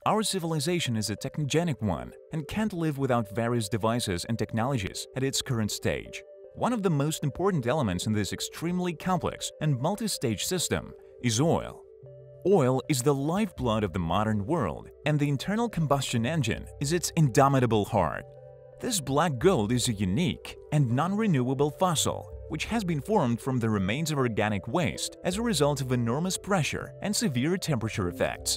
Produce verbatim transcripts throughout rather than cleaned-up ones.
Our civilization is a technogenic one and can't live without various devices and technologies at its current stage. One of the most important elements in this extremely complex and multi-stage system is oil. Oil is the lifeblood of the modern world, and the internal combustion engine is its indomitable heart. This black gold is a unique and non-renewable fossil, which has been formed from the remains of organic waste as a result of enormous pressure and severe temperature effects.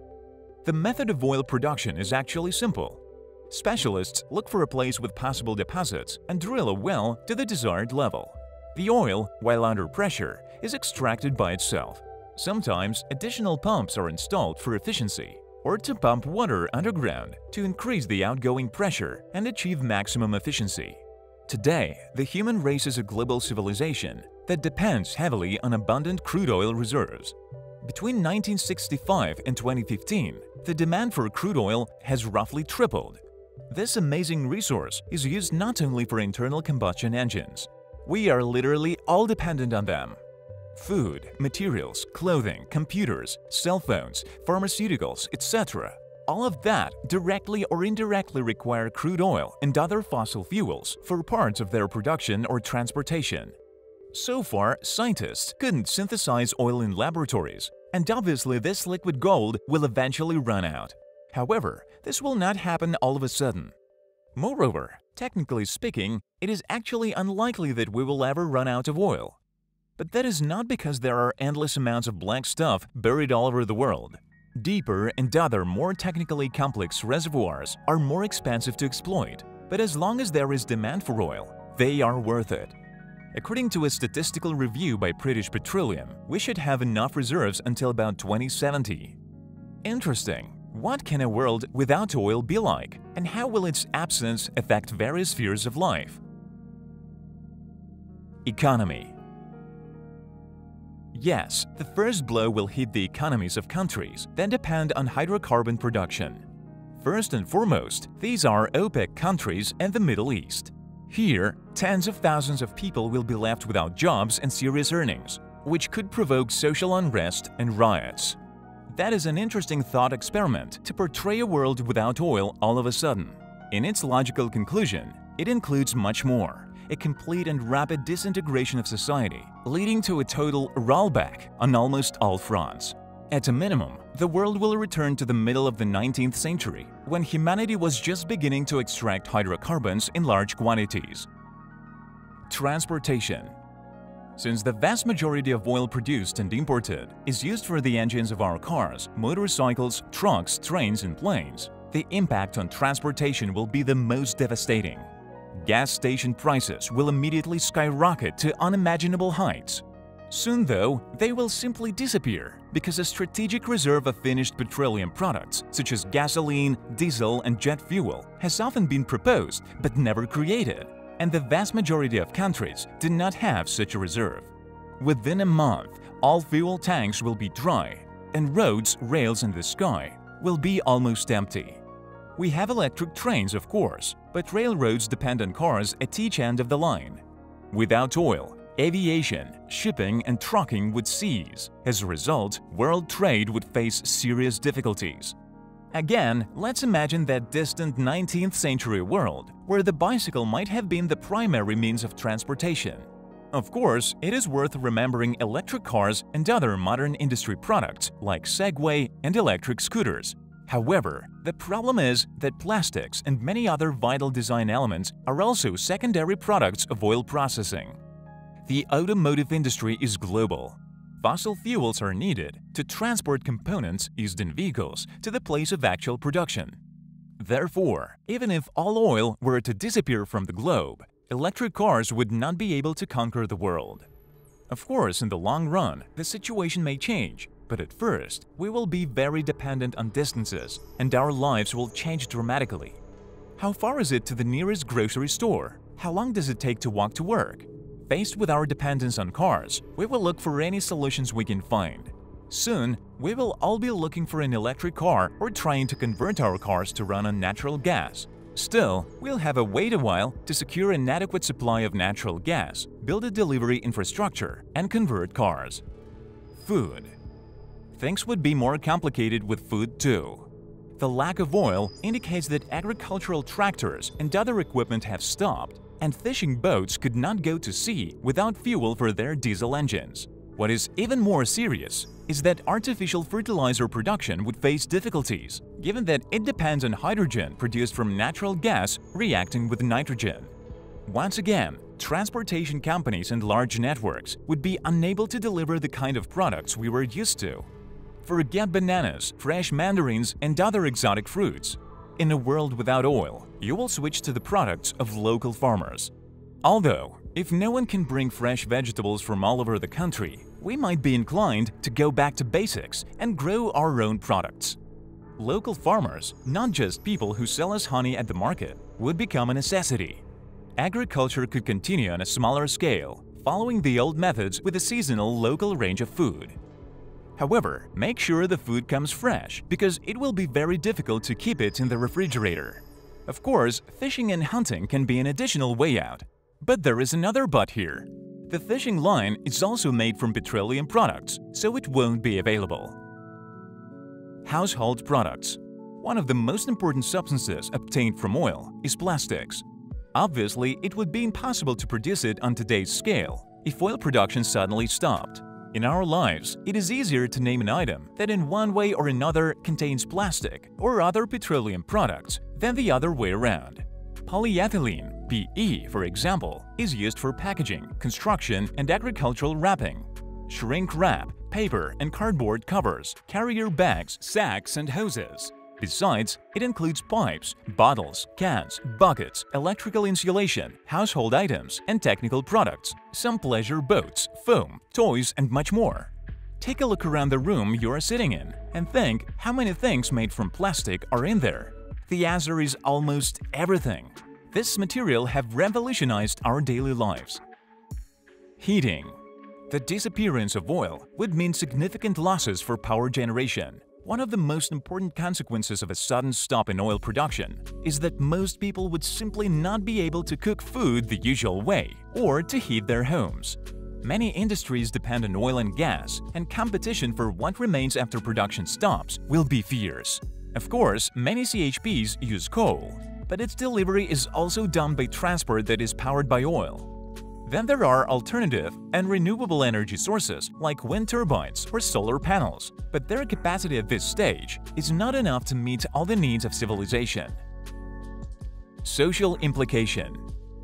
The method of oil production is actually simple. Specialists look for a place with possible deposits and drill a well to the desired level. The oil, while under pressure, is extracted by itself. Sometimes additional pumps are installed for efficiency, or to pump water underground to increase the outgoing pressure and achieve maximum efficiency. Today, the human race is a global civilization that depends heavily on abundant crude oil reserves. Between nineteen sixty-five and twenty fifteen, the demand for crude oil has roughly tripled. This amazing resource is used not only for internal combustion engines. We are literally all dependent on them. Food, materials, clothing, computers, cell phones, pharmaceuticals, et cetera. All of that directly or indirectly require crude oil and other fossil fuels for parts of their production or transportation. So far, scientists couldn't synthesize oil in laboratories, and obviously this liquid gold will eventually run out. However, this will not happen all of a sudden. Moreover, technically speaking, it is actually unlikely that we will ever run out of oil. But that is not because there are endless amounts of black stuff buried all over the world. Deeper and other more technically complex reservoirs are more expensive to exploit, but as long as there is demand for oil, they are worth it. According to a statistical review by British Petroleum, we should have enough reserves until about twenty seventy. Interesting. What can a world without oil be like, and how will its absence affect various spheres of life? Economy. Yes, the first blow will hit the economies of countries that depend on hydrocarbon production. First and foremost, these are OPEC countries and the Middle East. Here, tens of thousands of people will be left without jobs and serious earnings, which could provoke social unrest and riots. That is an interesting thought experiment to portray a world without oil all of a sudden. In its logical conclusion, it includes much more. A complete and rapid disintegration of society, leading to a total rollback on almost all fronts. At a minimum, the world will return to the middle of the nineteenth century, when humanity was just beginning to extract hydrocarbons in large quantities. Transportation. Since the vast majority of oil produced and imported is used for the engines of our cars, motorcycles, trucks, trains, and planes, the impact on transportation will be the most devastating. Gas station prices will immediately skyrocket to unimaginable heights. Soon, though, they will simply disappear because a strategic reserve of finished petroleum products, such as gasoline, diesel, and jet fuel, has often been proposed but never created, and the vast majority of countries do not have such a reserve. Within a month, all fuel tanks will be dry, and roads, rails, and the sky will be almost empty. We have electric trains, of course, but railroads depend on cars at each end of the line. Without oil, aviation, shipping, and trucking would cease. As a result, world trade would face serious difficulties. Again, let's imagine that distant nineteenth century world where the bicycle might have been the primary means of transportation. Of course, it is worth remembering electric cars and other modern industry products like Segway and electric scooters. However, the problem is that plastics and many other vital design elements are also secondary products of oil processing. The automotive industry is global. Fossil fuels are needed to transport components used in vehicles to the place of actual production. Therefore, even if all oil were to disappear from the globe, electric cars would not be able to conquer the world. Of course, in the long run, the situation may change, but at first, we will be very dependent on distances, and our lives will change dramatically. How far is it to the nearest grocery store? How long does it take to walk to work? Faced with our dependence on cars, we will look for any solutions we can find. Soon, we will all be looking for an electric car or trying to convert our cars to run on natural gas. Still, we'll have to wait a while to secure an adequate supply of natural gas, build a delivery infrastructure, and convert cars. Food. Things would be more complicated with food too. The lack of oil indicates that agricultural tractors and other equipment have stopped, and fishing boats could not go to sea without fuel for their diesel engines. What is even more serious is that artificial fertilizer production would face difficulties, given that it depends on hydrogen produced from natural gas reacting with nitrogen. Once again, transportation companies and large networks would be unable to deliver the kind of products we were used to. Forget bananas, fresh mandarins, and other exotic fruits. In a world without oil, you will switch to the products of local farmers. Although, if no one can bring fresh vegetables from all over the country, we might be inclined to go back to basics and grow our own products. Local farmers, not just people who sell us honey at the market, would become a necessity. Agriculture could continue on a smaller scale, following the old methods with a seasonal local range of food. However, make sure the food comes fresh, because it will be very difficult to keep it in the refrigerator. Of course, fishing and hunting can be an additional way out. But there is another but here. The fishing line is also made from petroleum products, so it won't be available. Household products. One of the most important substances obtained from oil is plastics. Obviously, it would be impossible to produce it on today's scale if oil production suddenly stopped. In our lives, it is easier to name an item that in one way or another contains plastic or other petroleum products than the other way around. Polyethylene, P E for example, is used for packaging, construction, and agricultural wrapping. Shrink wrap, paper and cardboard covers, carrier bags, sacks, and hoses. Besides, it includes pipes, bottles, cans, buckets, electrical insulation, household items, and technical products, some pleasure boats, foam, toys, and much more. Take a look around the room you are sitting in and think how many things made from plastic are in there. The answer is almost everything. This material have revolutionized our daily lives. Heating. The disappearance of oil would mean significant losses for power generation. One of the most important consequences of a sudden stop in oil production is that most people would simply not be able to cook food the usual way or to heat their homes. Many industries depend on oil and gas, and competition for what remains after production stops will be fierce. Of course, many C H Ps use coal, but its delivery is also done by transport that is powered by oil. Then there are alternative and renewable energy sources like wind turbines or solar panels, but their capacity at this stage is not enough to meet all the needs of civilization. Social implication.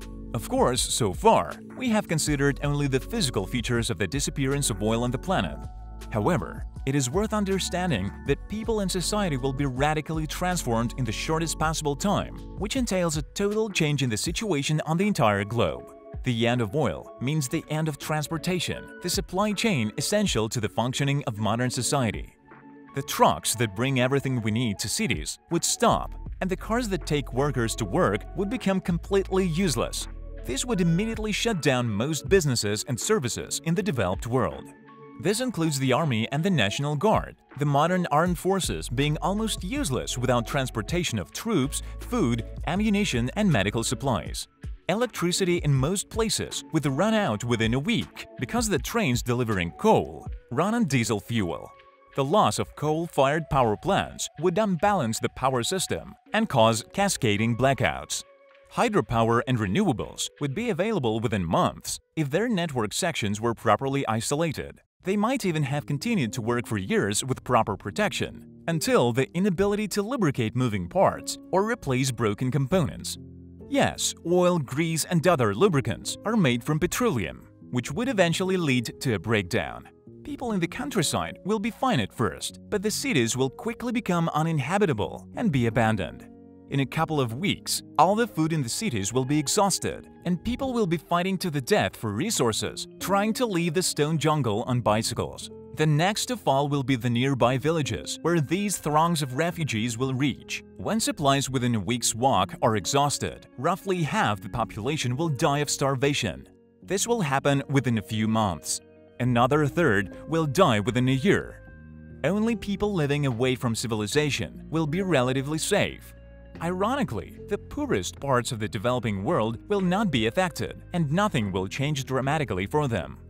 Of course, so far, we have considered only the physical features of the disappearance of oil on the planet. However, it is worth understanding that people and society will be radically transformed in the shortest possible time, which entails a total change in the situation on the entire globe. The end of oil means the end of transportation, the supply chain essential to the functioning of modern society. The trucks that bring everything we need to cities would stop, and the cars that take workers to work would become completely useless. This would immediately shut down most businesses and services in the developed world. This includes the Army and the National Guard, the modern armed forces being almost useless without transportation of troops, food, ammunition, and medical supplies. Electricity in most places would run out within a week because the trains delivering coal run on diesel fuel. The loss of coal-fired power plants would unbalance the power system and cause cascading blackouts. Hydropower and renewables would be available within months if their network sections were properly isolated. They might even have continued to work for years with proper protection, until the inability to lubricate moving parts or replace broken components. Yes, oil, grease, and other lubricants are made from petroleum, which would eventually lead to a breakdown. People in the countryside will be fine at first, but the cities will quickly become uninhabitable and be abandoned. In a couple of weeks, all the food in the cities will be exhausted, and people will be fighting to the death for resources, trying to leave the stone jungle on bicycles. The next to fall will be the nearby villages, where these throngs of refugees will reach. When supplies within a week's walk are exhausted, roughly half the population will die of starvation. This will happen within a few months. Another third will die within a year. Only people living away from civilization will be relatively safe. Ironically, the poorest parts of the developing world will not be affected, and nothing will change dramatically for them.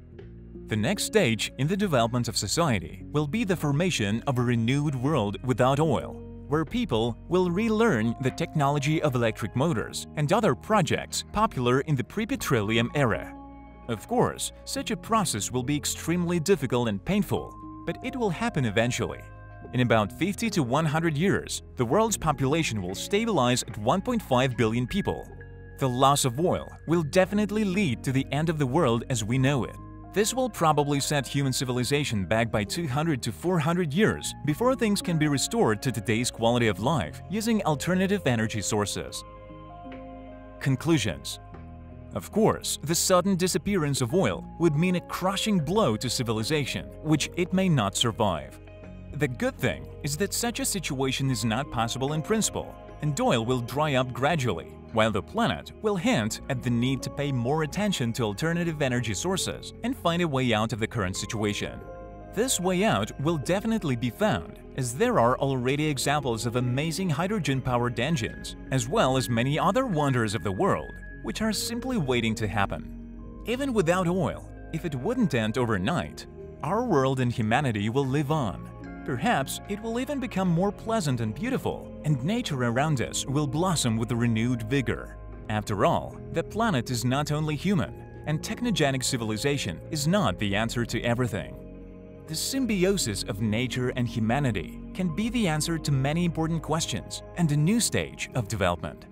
The next stage in the development of society will be the formation of a renewed world without oil, where people will relearn the technology of electric motors and other projects popular in the pre-petroleum era. Of course, such a process will be extremely difficult and painful, but it will happen eventually. In about fifty to one hundred years, the world's population will stabilize at one point five billion people. The loss of oil will definitely lead to the end of the world as we know it. This will probably set human civilization back by two hundred to four hundred years before things can be restored to today's quality of life using alternative energy sources. Conclusions. Of course, the sudden disappearance of oil would mean a crushing blow to civilization, which it may not survive. The good thing is that such a situation is not possible in principle, and oil will dry up gradually, while the planet will hint at the need to pay more attention to alternative energy sources and find a way out of the current situation. This way out will definitely be found, as there are already examples of amazing hydrogen-powered engines, as well as many other wonders of the world, which are simply waiting to happen. Even without oil, if it wouldn't end overnight, our world and humanity will live on. Perhaps it will even become more pleasant and beautiful, and nature around us will blossom with a renewed vigor. After all, the planet is not only human, and technogenic civilization is not the answer to everything. The symbiosis of nature and humanity can be the answer to many important questions and a new stage of development.